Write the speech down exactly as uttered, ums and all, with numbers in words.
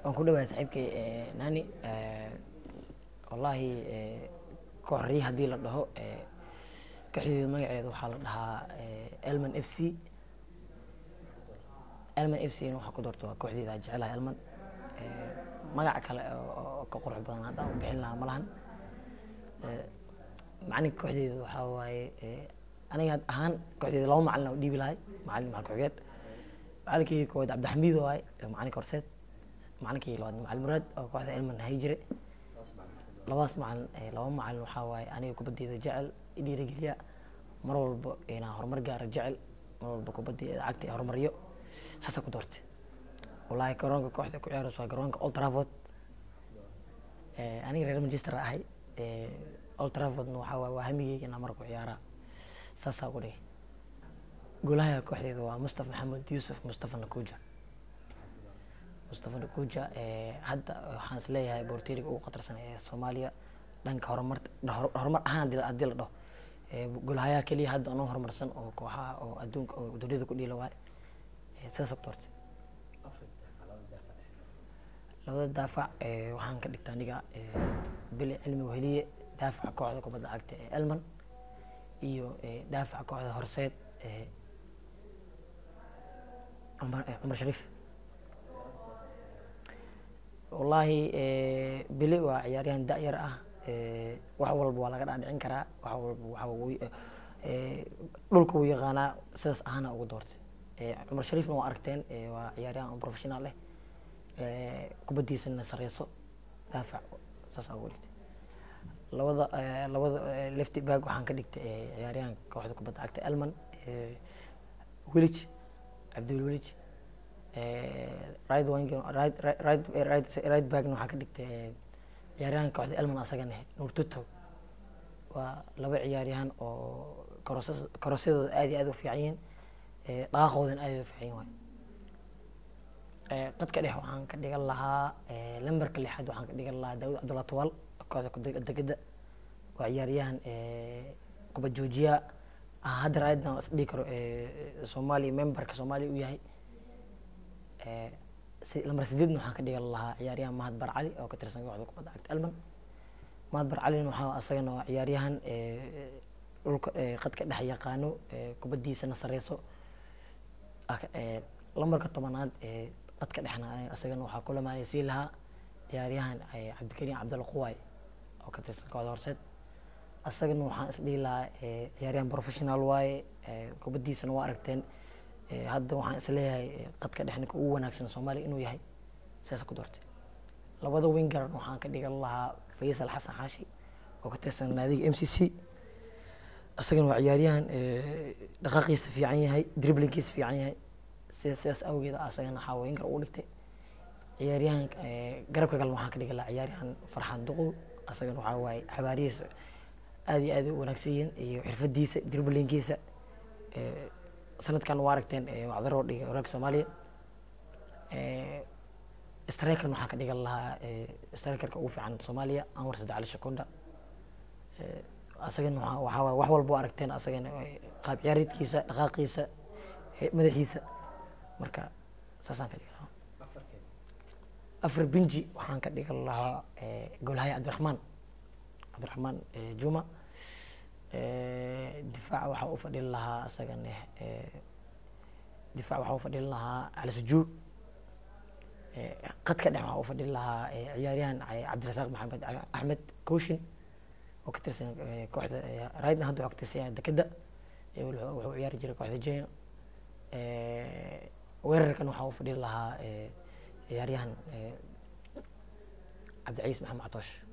waan ku dhawahay saaxiibkay nani wallahi koox riix haddii la dhaho kooxdeeda magaceeda waxaa la dhahaa Elman F C. Elman F C waxaa ku doorto waa kooxdeeda jecelahay Elman. magac kale oo ka qurux badan hadda u bixin lahaa malahan. macalin kooxdeeda waxaa waaye aniga ahaan kooxdeeda laba macalin oo dhiibi lahay macalin macalin ku-xigeen macalinkii koowaad Cabdixamiid waaye macalinka horseed macalinkii labaad macalin Muraad oo kooxda Elman hay jire labadaas macalin laba macalin waxaa waaye aniga kubaddeeda jecel dhiirigeliya mar walba inaan horumar gaaro jecel mar walba kubaddeeda cagta horumariyo saasa ku doortay wallahi garoonka kooxda ku ciyaarayso waa garoonka Old Trafford. aniga reer Manchester ahay Old Trafford waxaa waaye waa hamigeyga inaan mar ku ciyaaraa saasa ugu dhigay golaha kooxdeeda waa Mustafa Maxamed Yuusuf Mustafa Nakuja. Mustafa Nakuja hadda waxaan is leeyahay boorteeriga ugu khatarsan ee Soomaaliya dhanka horumarta horumar ahaan haddii la dhaho golaha kaliya hadda anoo horumarsan oo kooxaha oo adduunka oo dowladda ku dhiila waaye saas ku doortay. labada daafac waxaan ka dhigtaa aniga Bili Cilmi Weheliye daafaca kooxda kubadda cagta ee Elman iyo daafaca kooxda horseed Cumar Shariif. wallahi Bili waa ciyaaryahan da'yar ah wax walba waa laga dhaadhicin karaa wax walba waxa dhulka uu yaqaanaa sidaas ahaana ugu doortay. Cumar Shariifna waa aragteen waa ciyaaryahan professional leh kubaddiisana sareyso daafac saas ugu dhigtay. labada labada left back waxaan ka dhigtay ciyaaryahan kooxda kubadda cagta Elman Wilij Abdul Wilij right wing right right right right back waxaan ka dhigtay ciyaaryahan kooxda Elman asagana Nuur Tuto. waa laba ciyaaryahan oo korosyadooda aad iyo aad u fiican yihiin dhaqaaqoodana aad u fiican waaye. qadka dhex waxaan ka dhigan lahaa lambarka lixaad waxaan ka dhigan lahaa Daawud Cabdulla Tuwal kooxda degeda waa ciyaaryahan kubad joojiya hadda raadna is dhigi karo Soomaaliya memberka Soomaaliya u yahay. lambar sideedna waxaan ka dhigan lahaa ciyaaryahan Mahad Bar Cali oo ka tirsan kooxda kubadda cagta Elman. Mahad Bar Calina waxaa asagana waa ciyaaryahan dhulka qadka dhex yaqaano kubaddiisana sareyso. lambarka tobanaad qadka dhexna asagana waxaa ku lamaanaysiin lahaa ciyaaryahan Cabdikariim Cabdalla Quwaay oo ka tirsan kooxda horseed asagana waxaan is dhihi lahaa ciyaaryahan professional waaye kubaddiisana waa aragteen hadda waxaan is leeyahay qadka dhexna ugu wanaagsan Soomaaliya inuu yahay sidaas ku doortay. labada winger waxaan ka dhigan lahaa Faysal Xasan Xaashi oo ka tirsan naadiga M C C asagana waa ciyaaryahan dhaqaaqiisa fiican yahay dribbling-kiisa fiican yahay sidaas awgeed asagana waxaa winger ugu dhigtay. ciyaaryahan garabka kale waxaan ka dhigan lahaa ciyaaryahan Farxaan Duqul asagana waxaa waaye xabaarihiisa aad iyo aad u wanaagsan yihiin iyo xirfadiisa dribbling-kiisa sanadkan waa aragteen wacdaro dhigay horyaalka Soomaaliya. striker waxaan ka dhigan lahaa strikerka ugu fiican Soomaaliya Anwar Saad Cali Shakunda asagana waxaa waaye wax walba aragteen asagana qaab ciyaareedkiisa dhaqaaqiisa madaxiisa marka saasaan ka dhigan lahaa. afar binji waxaan ka dhigan lahaa golhaya Cabdiraxmaan Cabdiraxmaan Juma. difaaca waxaa u fadhin lahaa asagana difaac waxaa u fadhin lahaa Cali Sujuud. qadka dhex waxaa u fadhin lahaa ciyaaryahan Cabdirasaaq Maxamed Axmed Kooshin oo ka tirsan kooxda raydna hadda wuxuu ka tirsan yahay dekeda wuxuu ciyaari jiray kooxda Jenya. weerarkan waxaa u fadhin lahaa ciyaaryahan Cabdiciis Maxamed Catoosh.